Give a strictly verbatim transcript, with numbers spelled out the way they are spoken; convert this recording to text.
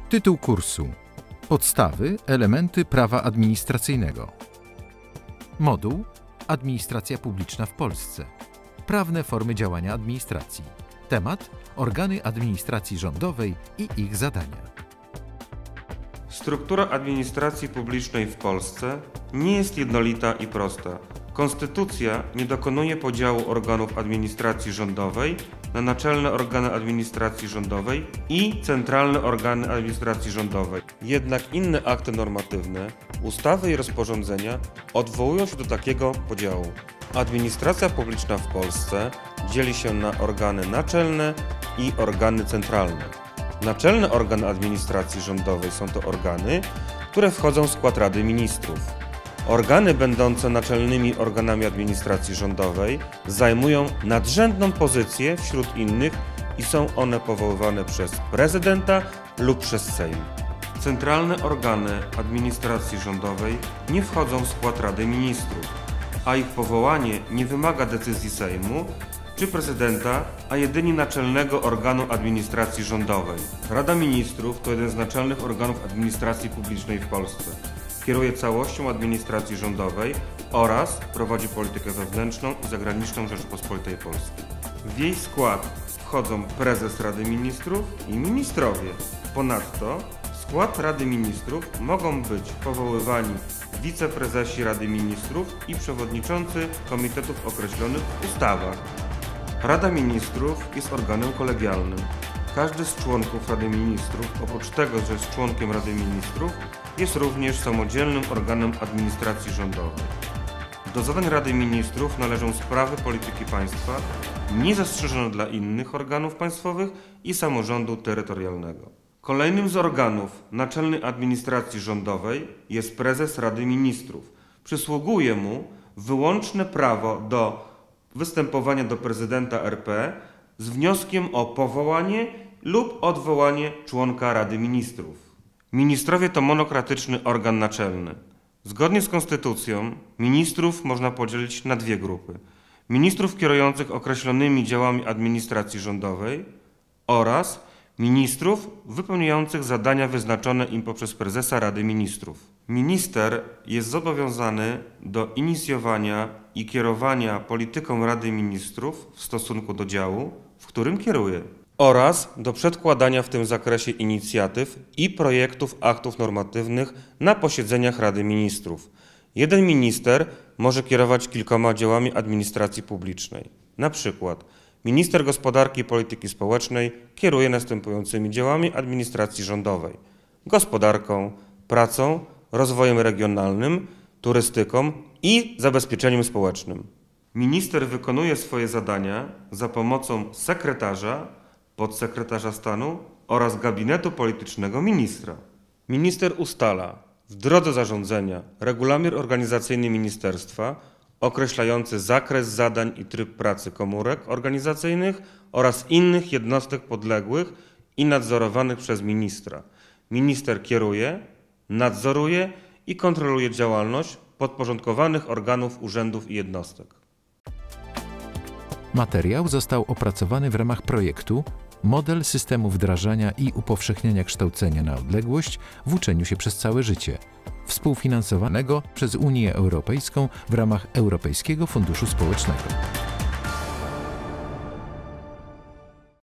Tytuł kursu: Podstawy, elementy prawa administracyjnego. Moduł: Administracja publiczna w Polsce. Prawne formy działania administracji. Temat: organy administracji rządowej i ich zadania. Struktura administracji publicznej w Polsce nie jest jednolita i prosta. Konstytucja nie dokonuje podziału organów administracji rządowej na naczelne organy administracji rządowej i centralne organy administracji rządowej. Jednak inne akty normatywne, ustawy i rozporządzenia odwołują się do takiego podziału. Administracja publiczna w Polsce dzieli się na organy naczelne i organy centralne. Naczelne organy administracji rządowej są to organy, które wchodzą w skład Rady Ministrów. Organy będące naczelnymi organami administracji rządowej zajmują nadrzędną pozycję wśród innych i są one powoływane przez prezydenta lub przez Sejm. Centralne organy administracji rządowej nie wchodzą w skład Rady Ministrów, a ich powołanie nie wymaga decyzji Sejmu czy prezydenta, a jedynie naczelnego organu administracji rządowej. Rada Ministrów to jeden z naczelnych organów administracji publicznej w Polsce. Kieruje całością administracji rządowej oraz prowadzi politykę wewnętrzną i zagraniczną Rzeczypospolitej Polskiej. W jej skład wchodzą prezes Rady Ministrów i ministrowie. Ponadto w skład Rady Ministrów mogą być powoływani wiceprezesi Rady Ministrów i przewodniczący komitetów określonych w ustawach. Rada Ministrów jest organem kolegialnym. Każdy z członków Rady Ministrów, oprócz tego, że jest członkiem Rady Ministrów, jest również samodzielnym organem administracji rządowej. Do zadań Rady Ministrów należą sprawy polityki państwa, niezastrzeżone dla innych organów państwowych i samorządu terytorialnego. Kolejnym z organów naczelnej administracji rządowej jest prezes Rady Ministrów. Przysługuje mu wyłączne prawo do występowania do prezydenta R P z wnioskiem o powołanie lub odwołanie członka Rady Ministrów. Ministrowie to monokratyczny organ naczelny. Zgodnie z Konstytucją ministrów można podzielić na dwie grupy. Ministrów kierujących określonymi działami administracji rządowej oraz ministrów wypełniających zadania wyznaczone im poprzez prezesa Rady Ministrów. Minister jest zobowiązany do inicjowania i kierowania polityką Rady Ministrów w stosunku do działu, w którym kieruje, oraz do przedkładania w tym zakresie inicjatyw i projektów aktów normatywnych na posiedzeniach Rady Ministrów. Jeden minister może kierować kilkoma działami administracji publicznej. Na przykład minister gospodarki i polityki społecznej kieruje następującymi działami administracji rządowej: gospodarką, pracą, rozwojem regionalnym, turystyką i zabezpieczeniem społecznym. Minister wykonuje swoje zadania za pomocą sekretarza, podsekretarza stanu oraz gabinetu politycznego ministra. Minister ustala w drodze zarządzenia regulamin organizacyjny ministerstwa określający zakres zadań i tryb pracy komórek organizacyjnych oraz innych jednostek podległych i nadzorowanych przez ministra. Minister kieruje, nadzoruje i kontroluje działalność podporządkowanych organów, urzędów i jednostek. Materiał został opracowany w ramach projektu Model systemu wdrażania i upowszechniania kształcenia na odległość w uczeniu się przez całe życie, współfinansowanego przez Unię Europejską w ramach Europejskiego Funduszu Społecznego.